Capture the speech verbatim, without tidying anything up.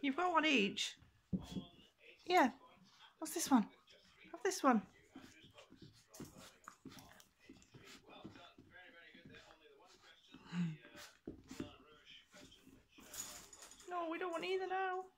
You've got one each. Yeah. What's this one? Have this one. No, we don't want either now.